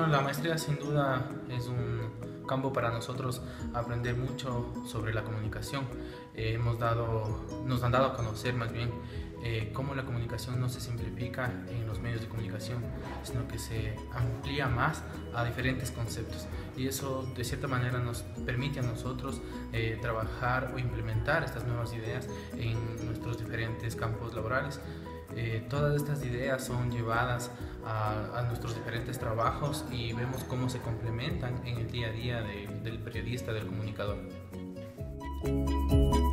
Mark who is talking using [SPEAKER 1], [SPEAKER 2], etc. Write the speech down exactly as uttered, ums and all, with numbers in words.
[SPEAKER 1] bueno, la maestría sin duda es un campo para nosotros aprender mucho sobre la comunicación. Eh, hemos dado, nos han dado a conocer más bien eh, cómo la comunicación no se simplifica en los medios de comunicación, sino que se amplía más a diferentes conceptos. Y eso de cierta manera nos permite a nosotros eh, trabajar o implementar estas nuevas ideas en nuestros diferentes campos laborales. Eh, todas estas ideas son llevadas a, a nuestros diferentes trabajos y vemos cómo se complementan en el día a día de, del periodista, del comunicador.